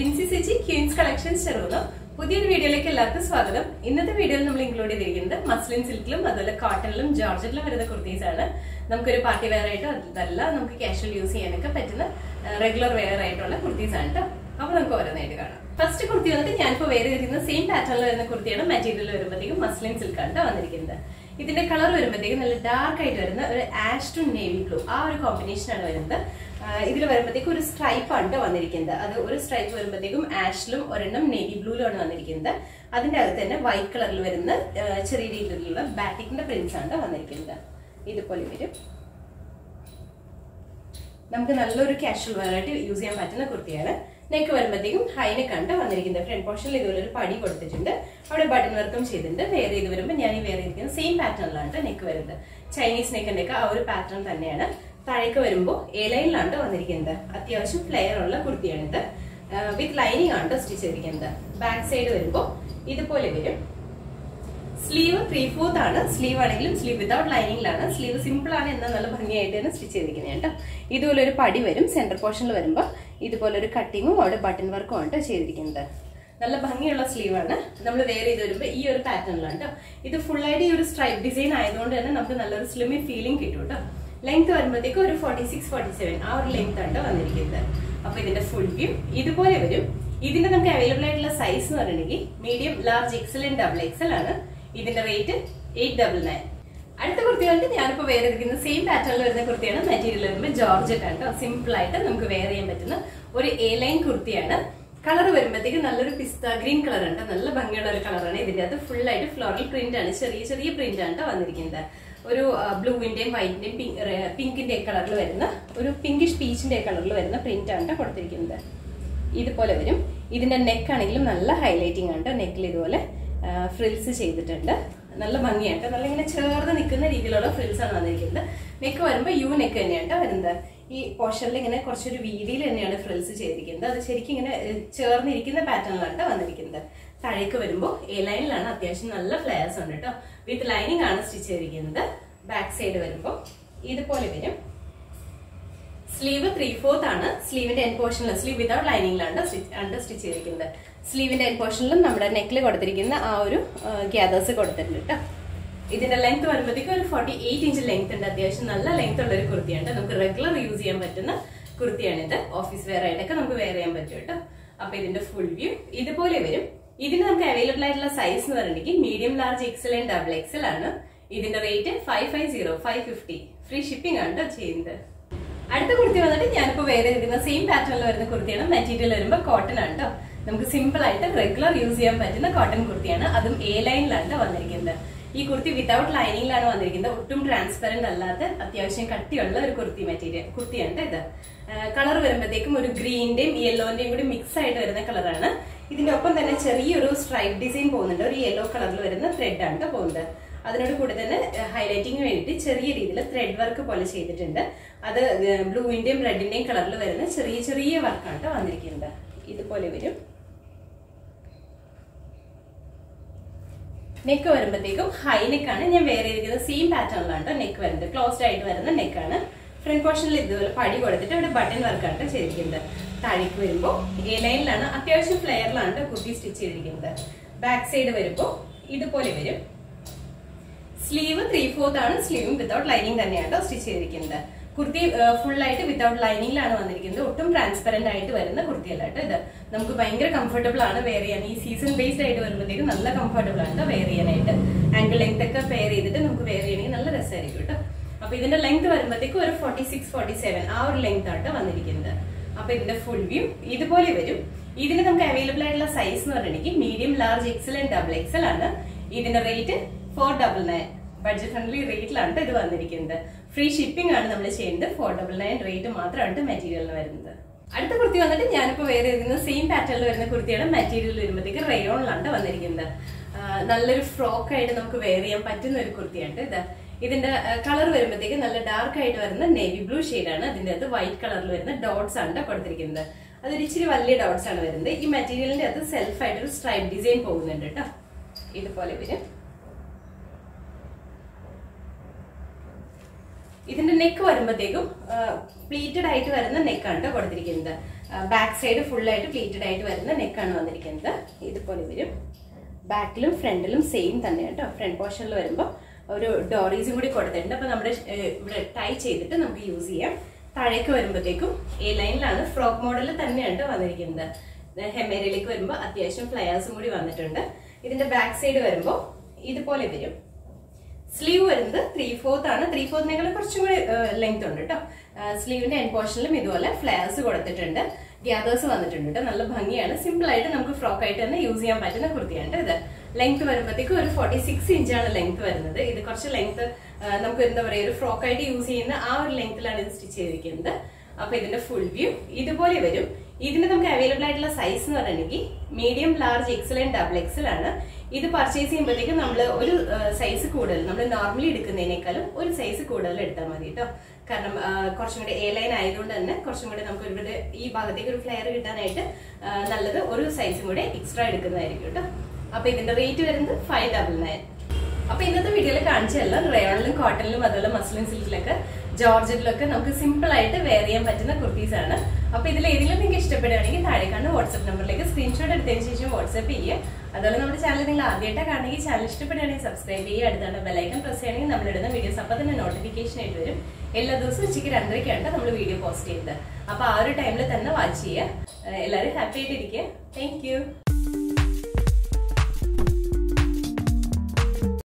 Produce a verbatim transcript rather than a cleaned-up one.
Binsi Sechi Queens Collections ചെറുതോ പുതിയൊരു വീഡിയോയിലേക്ക് എല്ലാവർക്കും സ്വാഗതം. ഇന്നത്തെ വീഡിയോയിൽ നമ്മൾ ഇൻക്ലൂഡ് ചെയ്തിരിക്കുന്നത് മസ്ലിൻ സിൽക്കിലും അതുപോലെ കോട്ടണിലും ജോർജറ്റിലും വരുന്ന കുർത്തീസ് ആണ്. നമുക്കൊരു പാർട്ടി വെയർ ആയിട്ട് അതല്ല നമുക്ക് കാഷ്വൽ യൂസ് ചെയ്യാനൊക്കെ പറ്റുന്ന റെഗുലർ വെയർ ആയിട്ടുള്ള കുർത്തീസ് ആണ് കേട്ടോ. അപ്പൊ നമുക്ക് ഓരോന്നായിട്ട് കാണാം. ഫസ്റ്റ് കുർത്തി വന്നിട്ട് ഞാനിപ്പോ വെയർ ചെയ്തിരിക്കുന്ന സെയിം പാറ്റേണിൽ വരുന്ന കുർത്തിയാണ്. മെറ്റീരിയൽ വരുമ്പോഴത്തേക്കും മസ്ലിൻ സിൽക്കാണ് വന്നിരിക്കുന്നത്. ഇതിന്റെ കളർ വരുമ്പോഴത്തേക്കും നല്ല ഡാർക്ക് ആയിട്ട് വരുന്ന ഒരു ആഷ് ടു നേവി ബ്ലൂ ആ ഒരു കോമ്പിനേഷൻ ആണ് വരുന്നത്. ഇതിൽ വരുമ്പോഴത്തേക്കും ഒരു സ്ട്രൈപ്പ് ആണ് വന്നിരിക്കുന്നത്. അത് ഒരു സ്ട്രൈപ്പ് വരുമ്പോഴത്തേക്കും ആഷിലും ഒരെണ്ണം നേവി ബ്ലൂയിലാണ് വന്നിരിക്കുന്നത്. അതിന്റെ അകത്ത് തന്നെ വൈറ്റ് കളറിൽ വരുന്ന ചെറിയ രീതിയിലുള്ള ബാറ്റിക്കിന്റെ പ്രിന്റ്സ് ആണ് വന്നിരിക്കുന്നത്. ഇതുപോലെ വരും. നമുക്ക് നല്ലൊരു കാഷ്വൽ വെയർ ആയിട്ട് യൂസ് ചെയ്യാൻ പറ്റുന്ന കുർത്തിയാണ്. നെക്ക് വരുമ്പോഴത്തേക്കും ഹൈനെ കണ്ട് വന്നിരിക്കുന്നത്. ഫ്രണ്ട് പോർഷനിൽ ഇതുപോലെ ഒരു പടി കൊടുത്തിട്ടുണ്ട്. അവിടെ ബട്ടൺ വർക്കും ചെയ്തിട്ടുണ്ട്. വെയർ ചെയ്ത് വരുമ്പോൾ ഞാൻ ഈ വെയർ ചെയ്തിരിക്കുന്നത് സെയിം പാറ്റേണിലാണ് നെക്ക് വരുന്നത്. ചൈനീസ് നെക്കിന്റെ ഒക്കെ ആ ഒരു പാറ്റേൺ തന്നെയാണ്. താഴേക്ക് വരുമ്പോൾ എ ലൈനിലാണ് വന്നിരിക്കുന്നത്. അത്യാവശ്യം ഫ്ലെയർ ഉള്ള കുർത്തിയാണിത്. വിത്ത് ലൈനിങ് ആണ് സ്റ്റിച്ച് ചെയ്തിരിക്കുന്നത്. ബാക്ക് സൈഡ് വരുമ്പോൾ ഇതുപോലെ വരും. സ്ലീവ് ത്രീ ഫോർത്ത് ആണ്. സ്ലീവ് ആണെങ്കിലും സ്ലീവ് വിതൗട്ട് ലൈനിങ്ങിലാണ്. സ്ലീവ് സിമ്പിൾ ആണ് എന്നാൽ നല്ല ഭംഗിയായിട്ട് തന്നെ സ്റ്റിച്ച് ചെയ്തിരിക്കുന്നത് കേട്ടോ. ഇതുപോലെ ഒരു പടി വരും. സെന്റർ പോർഷനിൽ വരുമ്പോൾ ഇതുപോലെ ഒരു കട്ടിങ്ങും അവിടെ ബട്ടൺ വർക്കും ആണ് ചെയ്തിരിക്കുന്നത്. നല്ല ഭംഗിയുള്ള സ്ലീവ് ആണ്. നമ്മൾ വെയർ ചെയ്ത് വരുമ്പോൾ ഈ ഒരു പാറ്റേണിലാണ് കേട്ടോ. ഇത് ഫുൾ ആയിട്ട് ഈ ഒരു സ്ട്രൈപ്പ് ഡിസൈൻ ആയതുകൊണ്ട് തന്നെ നമുക്ക് നല്ലൊരു സ്ലിമി ഫീലിംഗ് കിട്ടും കേട്ടോ. ലെങ്ത് വരുമ്പോഴത്തേക്കും ഒരു ഫോർട്ടി സിക്സ് ഫോർട്ടി സെവൻ ആ ഒരു ലെങ്ത് ആണ് വന്നിരിക്കുന്നത്. അപ്പൊ ഇതിന്റെ ഫുൾ വ്യൂ ഇതുപോലെ വരും. ഇതിന്റെ നമുക്ക് അവൈലബിൾ ആയിട്ടുള്ള സൈസ് എന്ന് പറഞ്ഞിട്ടുണ്ടെങ്കിൽ medium, large, XL and double XL ആണ്. ഇതിന്റെ റേറ്റ് എയ്റ്റ് ഡബിൾ നയൻ. അടുത്ത കുർത്തി വന്നിട്ട് ഞാനിപ്പോ വെയർ ചെയ്തിരിക്കുന്ന സെയിം പാറ്റേണിൽ വരുന്ന കുർത്തിയാണ്. മെറ്റീരിയൽ വരുമ്പോൾ ജോർജറ്റ് ആണ് കേട്ടോ. സിമ്പിൾ ആയിട്ട് നമുക്ക് വെയർ ചെയ്യാൻ പറ്റുന്ന ഒരു എ ലൈൻ കുർത്തിയാണ്. കളർ വരുമ്പോഴത്തേക്ക് നല്ലൊരു പിസ്ത ഗ്രീൻ കളർ ആണ്. നല്ല ഭംഗിയുള്ള ഒരു കളറാണ്. ഇതിന്റെ അകത്ത് ഫുൾ ആയിട്ട് ഫ്ലോറൽ പ്രിന്റ് ആണ്. ചെറിയ ചെറിയ പ്രിന്റ് ആണ് വന്നിരിക്കുന്നത്. ഒരു ബ്ലൂവിന്റെയും വൈറ്റിന്റെയും പിങ്കിന്റെ കളറിൽ വരുന്ന ഒരു പിങ്കിഷ് പീച്ചിന്റെ കളറിൽ വരുന്ന പ്രിന്റ് ആണ് കൊടുത്തിരിക്കുന്നത്. ഇതുപോലെ വരും. ഇതിന്റെ നെക്ക് ആണെങ്കിലും നല്ല ഹൈലൈറ്റിംഗ് ആണ്. നെക്കിൽ ഇതുപോലെ ഫ്രിൽസ് ചെയ്തിട്ടുണ്ട്. നല്ല ഭംഗിയായിട്ട് നല്ല ഇങ്ങനെ ചേർന്ന് നിൽക്കുന്ന രീതിയിലുള്ള ഫ്രിൽസ് ആണ് വന്നിരിക്കുന്നത്. നെക്ക് വരുമ്പോൾ യു നെക്ക് തന്നെയാണ് വരുന്നത്. ഈ പോർഷനിൽ ഇങ്ങനെ കുറച്ചൊരു വീതിയിൽ തന്നെയാണ് ഫ്രിൽസ് ചെയ്തിരിക്കുന്നത്. അത് ശരിക്കും ഇങ്ങനെ ചേർന്നിരിക്കുന്ന പാറ്റേണിലാണ് വന്നിരിക്കുന്നത്. താഴേക്ക് വരുമ്പോൾ എ ലൈനിലാണ്. അത്യാവശ്യം നല്ല ഫ്ലെയർസ് ഉണ്ട് കേട്ടോ. വിത്ത് ലൈനിങ് ആണ് സ്റ്റിച്ച് ചെയ്തിരിക്കുന്നത്. ബാക്ക് സൈഡ് വരുമ്പോൾ ഇതുപോലെ വരും. സ്ലീവ് ത്രീ ഫോർത്ത് ആണ്. സ്ലീവിന്റെ എൻ പോർഷനിൽ സ്ലീവ് വിതൗട്ട് ലൈനിങ്ങിലാണ് അണ്ടർ സ്റ്റിച്ച് ചെയ്തിരിക്കുന്നത്. സ്ലീവിന്റെ എൻ പോർഷനിലും നമ്മുടെ നെക്കിൽ കൊടുത്തിരിക്കുന്ന ആ ഒരു ഗ്യാദേഴ്സ് കൊടുത്തിട്ടുണ്ട് കേട്ടോ. ഇതിന്റെ ലെങ്ത് വരുമ്പോഴത്തേക്കും ഒരു ഫോർട്ടി എയ്റ്റ് ഇഞ്ച് ലെങ്ത് ഉണ്ട്. അത്യാവശ്യം നല്ല ലെങ്ത് ഉള്ള ഒരു കുർത്തിയാണ്. നമുക്ക് റെഗുലർ യൂസ് ചെയ്യാൻ പറ്റുന്ന കുർത്തിയാണിത്. ഓഫീസ് വെയർ ആയിട്ടൊക്കെ നമുക്ക് വെയർ ചെയ്യാൻ പറ്റും കേട്ടോ. അപ്പൊ ഇതിന്റെ ഫുൾ വ്യൂ ഇതുപോലെ വരും. ഇതിന് നമുക്ക് അവൈലബിൾ ആയിട്ടുള്ള സൈസ് എന്ന് പറഞ്ഞിട്ടുണ്ടെങ്കിൽ medium, large, XL and double XL ആണ്. ഇതിന്റെ rate five five zero five fifty. Free shipping ആണ് ചെയ്യുന്നത്. അടുത്ത കുർത്തി വന്നിട്ട് ഞാനിപ്പോ വേറെ ചെയ്തിരിക്കുന്ന സെയിം പാറ്റേണിൽ വരുന്ന കുർത്തിയാണ്. മെറ്റീരിയൽ വരുമ്പോൾ കോട്ടൺ ആണ് കേട്ടോ. നമുക്ക് സിമ്പിൾ ആയിട്ട് റെഗുലർ യൂസ് ചെയ്യാൻ പറ്റുന്ന കോട്ടൺ കുർത്തിയാണ്. അതും എ ലൈനിലാണ് വന്നിരിക്കുന്നത്. ഈ കുർത്തി വിതൗട്ട് ലൈനിങ്ങിലാണ് വന്നിരിക്കുന്നത്. ഒട്ടും ട്രാൻസ്പെറന്റ് അല്ലാത്ത അത്യാവശ്യം കട്ടിയുള്ള ഒരു കുർത്തി മെറ്റീരിയൽ കുർത്തിയാണ് ഇത്. കളർ വരുമ്പോഴത്തേക്കും ഒരു ഗ്രീന്റെയും യെല്ലോന്റെയും കൂടി മിക്സ് ആയിട്ട് വരുന്ന കളറാണ്. ഇതിന്റെ ഒപ്പം തന്നെ ചെറിയൊരു സ്ട്രൈപ്പ് ഡിസൈൻ പോകുന്നുണ്ട്. ഒരു യെല്ലോ കളറിൽ വരുന്ന ത്രെഡ് ആണ് പോകുന്നത്. അതിനോട് കൂടെ തന്നെ ഹൈലൈറ്റിംഗിന് വേണ്ടിയിട്ട് ചെറിയ രീതിയിൽ ത്രെഡ് വർക്ക് പോലെ ചെയ്തിട്ടുണ്ട്. അത് ബ്ലൂവിന്റെയും റെഡിന്റെയും കളറിൽ വരുന്ന ചെറിയ ചെറിയ വർക്കാണ് വന്നിരിക്കുന്നത്. ഇതുപോലെ വരും. നെക്ക് വരുമ്പോഴത്തേക്കും ഹൈ നെക്കാണ്. ഞാൻ വേറെ ചെയ്തിരിക്കുന്നത് സെയിം പാറ്റേണിലാണ് നെക്ക് വരുന്നത്. ക്ലോസ്ഡ് ആയിട്ട് വരുന്ന നെക്കാണ്. ഫ്രണ്ട് പോർഷനിൽ ഇതുപോലെ പടി കൊടുത്തിട്ട് അവിടെ ബട്ടൺ വർക്കാണ് ചെയ്തിരിക്കുന്നത്. താഴേക്ക് വരുമ്പോൾ എ ലൈനിലാണ്. അത്യാവശ്യം ഫ്ലെയറിലാണ് കുർത്തി സ്റ്റിച്ച് ചെയ്തിരിക്കുന്നത്. ബാക്ക് സൈഡ് വരുമ്പോൾ ഇതുപോലെ വരും. സ്ലീവ് ത്രീ ഫോർത്ത് ആണ്. സ്ലീവും വിതൗട്ട് ലൈനിങ് തന്നെയാണ് സ്റ്റിച്ച് ചെയ്തിരിക്കുന്നത്. കുർത്തി ഫുൾ ആയിട്ട് വിതൗട്ട് ലൈനിങ്ങിലാണ് വന്നിരിക്കുന്നത്. ഒട്ടും ട്രാൻസ്പെറന്റ് ആയിട്ട് വരുന്ന കുർത്തിയല്ല കേട്ടോ ഇത്. നമുക്ക് ഭയങ്കര കംഫർട്ടബിൾ ആണ് വെയർ ചെയ്യാൻ. ഈ സീസൺ ബേസ്ഡ് ആയിട്ട് വരുമ്പോഴത്തേക്കും നല്ല കംഫർട്ടബിൾ ആണ് വെയർ ചെയ്യാനായിട്ട്. ആങ്കിൾ ലെങ്ത് ഒക്കെ പെയർ ചെയ്തിട്ട് നമുക്ക് വെയർ ചെയ്യണമെങ്കിൽ നല്ല രസമായിരിക്കും കേട്ടോ. അപ്പൊ ഇതിന്റെ ലെങ്ത് വരുമ്പോഴത്തേക്കും ഒരു ഫോർട്ടി സിക്സ് ഫോർട്ടി സെവൻ ആ ഒരു ലെങ്ത് ആണ് വന്നിരിക്കുന്നത്. അപ്പൊ ഇതിന്റെ ഫുൾ വ്യൂ ഇതുപോലെ വരും. ഇതിന് നമുക്ക് അവൈലബിൾ ആയിട്ടുള്ള സൈസ് എന്ന് പറഞ്ഞിട്ടുണ്ടെങ്കിൽ medium, large, XL and double XL ആണ്. ഇതിന്റെ rate four double nine. Budget friendly റേറ്റിലാണ് ഇത് വന്നിരിക്കുന്നത്. ഫ്രീ ഷിപ്പിംഗ് ആണ് നമ്മൾ ചെയ്യുന്നത്. ഫോർ ഡബിൾ നയൻ റേറ്റ് മാത്രമാണ് മെറ്റീരിയലിന് വരുന്നത്. അടുത്ത കുർത്തി വന്നിട്ട് ഞാനിപ്പോ വേറെ ചെയ്തിരുന്ന സെയിം പാറ്റേണിൽ വരുന്ന കുർത്തിയാണ്. മെറ്റീരിയൽ വരുമ്പോഴത്തേക്ക് റയോണിലാണ് വന്നിരിക്കുന്നത്. നല്ലൊരു ഫ്രോക്ക് ആയിട്ട് നമുക്ക് വെയർ ചെയ്യാൻ പറ്റുന്ന ഒരു കുർത്തിയാണ് ഇത്. ഇതിന്റെ കളർ വരുമ്പോഴത്തേക്ക് നല്ല ഡാർക്ക് ആയിട്ട് വരുന്ന നേവി ബ്ലൂ ഷെയ്ഡാണ്. അതിന്റെ അകത്ത് വൈറ്റ് കളറിൽ വരുന്ന ഡോട്ട്സ് ആണ് കൊടുത്തിരിക്കുന്നത്. അതൊരു ഇച്ചിരി വലിയ ഡോട്ട്സ് ആണ് വരുന്നത്. ഈ മെറ്റീരിയലിന്റെ അകത്ത് സെൽഫ് ആയിട്ട് ഒരു സ്ട്രൈപ്പ് ഡിസൈൻ പോകുന്നുണ്ട് കേട്ടോ. ഇതുപോലെ വരും. ഇതിന്റെ നെക്ക് വരുമ്പോഴത്തേക്കും പ്ലീറ്റഡ് ആയിട്ട് വരുന്ന നെക്കാണ് കേട്ടോ കൊടുത്തിരിക്കുന്നത്. ബാക്ക് സൈഡ് ഫുൾ ആയിട്ട് പ്ലീറ്റഡ് ആയിട്ട് വരുന്ന നെക്കാണ് വന്നിരിക്കുന്നത്. ഇതുപോലെ വരും. ബാക്കിലും ഫ്രണ്ടിലും സെയിം തന്നെ കേട്ടോ. ഫ്രണ്ട് പോർഷനിൽ വരുമ്പോൾ ഒരു ഡോറീസും കൂടി കൊടുത്തിട്ടുണ്ട്. അപ്പൊ നമ്മുടെ ഇവിടെ ടൈ ചെയ്തിട്ട് നമുക്ക് യൂസ് ചെയ്യാം. താഴേക്ക് വരുമ്പോഴത്തേക്കും എ ലൈനിലാണ്, ഫ്രോക്ക് മോഡലിൽ തന്നെയാണ് കേട്ടോ വന്നിരിക്കുന്നത്. ഹെമേരയിലേക്ക് വരുമ്പോൾ അത്യാവശ്യം ഫ്ലയേഴ്സും കൂടി വന്നിട്ടുണ്ട്. ഇതിന്റെ ബാക്ക് സൈഡ് വരുമ്പോൾ ഇതുപോലെ വരും. സ്ലീവ് വരുന്നത് ത്രീ ഫോർത്ത് ആണ്. ത്രീ ഫോർത്തിനേക്കാളും കുറച്ചും കൂടി ലെങ്ത് ഉണ്ട് കേട്ടോ. സ്ലീവിന്റെ എൻഡ് പോർഷനിലും ഇതുപോലെ ഫ്ലയേഴ്സ് കൊടുത്തിട്ടുണ്ട്. ഗ്യാദേഴ്സ് വന്നിട്ടുണ്ട് കേട്ടോ. നല്ല ഭംഗിയാണ്. സിമ്പിൾ ആയിട്ട് നമുക്ക് ഫ്രോക്ക് ആയിട്ട് തന്നെ യൂസ് ചെയ്യാൻ പറ്റുന്ന കുർത്തിയാണ് ഇത്. ലെങ്ത് വരുമ്പോഴത്തേക്കും ഒരു ഫോർട്ടി സിക്സ് ഇഞ്ചാണ് ലെങ്ത് വരുന്നത്. ഇത് കുറച്ച് ലെങ്ത് നമുക്ക് എന്താ പറയുക ഒരു ഫ്രോക്ക് ആയിട്ട് യൂസ് ചെയ്യുന്ന ആ ഒരു ലെങ്ത്തിലാണ് ഇത് സ്റ്റിച്ച് ചെയ്തിരിക്കുന്നത്. അപ്പൊ ഇതിന്റെ ഫുൾ വ്യൂ ഇതുപോലെ വരും. ഇതിന് നമുക്ക് അവൈലബിൾ ആയിട്ടുള്ള സൈസ് എന്ന് പറഞ്ഞിട്ടുണ്ടെങ്കിൽ medium, large, XL and double XL ആണ്. ഇത് പർച്ചേസ് ചെയ്യുമ്പോഴത്തേക്കും നമ്മൾ ഒരു സൈസ് കൂടുതൽ, നമ്മൾ നോർമലി എടുക്കുന്നതിനേക്കാളും ഒരു സൈസ് കൂടുതൽ എടുത്താൽ മതി കേട്ടോ. കാരണം കുറച്ചും കൂടി എ ലൈൻ ആയതുകൊണ്ട് തന്നെ കുറച്ചും കൂടി നമുക്ക് ഇവിടെ ഈ ഭാഗത്തേക്ക് ഒരു ഫ്ലെയർ കിട്ടാനായിട്ട് നല്ലത് ഒരു സൈസും കൂടെ എക്സ്ട്രാ എടുക്കുന്നതായിരിക്കും കേട്ടോ. അപ്പൊ ഇതിന്റെ റേറ്റ് വരുന്നത് ഫൈവ് ഡബിൾ നയൻ. അപ്പൊ ഇന്നത്തെ വീഡിയോയിൽ കാണിച്ചല്ല റയോണിലും കോട്ടണിലും അതുപോലെ മസ്ലിൻ സിൽക്കിലൊക്കെ ജോർജറ്റിലൊക്കെ നമുക്ക് സിമ്പിൾ ആയിട്ട് വെയർ ചെയ്യാൻ പറ്റുന്ന കുർത്തീസ് ആണ്. അപ്പൊ ഇതിൽ ഏതെങ്കിലും നിങ്ങൾക്ക് ഇഷ്ടപ്പെടുകയാണെങ്കിൽ താഴെ കാണുന്ന വാട്സ്ആപ്പ് നമ്പറിലേക്ക് സ്ക്രീൻഷോട്ട് എടുത്തതിന് ശേഷം വാട്സ്ആപ്പ് ചെയ്യുക. അതുപോലെ നമ്മുടെ ചാനൽ നിങ്ങൾ ആദ്യമായിട്ട് കാണുമെങ്കിൽ ചാനൽ ഇഷ്ടപ്പെടുകയാണെങ്കിൽ സബ്സ്ക്രൈബ് ചെയ്യുക. അടുത്താണ് ബെലൈക്കൺ പ്രസ് ചെയ്യുകയാണെങ്കിൽ നമ്മളിടുന്ന വീഡിയോസ് അപ്പോൾ തന്നെ നോട്ടിഫിക്കേഷൻ ആയിട്ട് വരും. എല്ലാ ദിവസവും ഉച്ചയ്ക്ക് രണ്ടരയ്ക്കാണ് നമ്മൾ വീഡിയോ പോസ്റ്റ് ചെയ്യുന്നത്. അപ്പൊ ആ ഒരു ടൈമിൽ തന്നെ വാച്ച് ചെയ്യുക. എല്ലാവരും ഹാപ്പി ആയിട്ടിരിക്കുക. Thank U.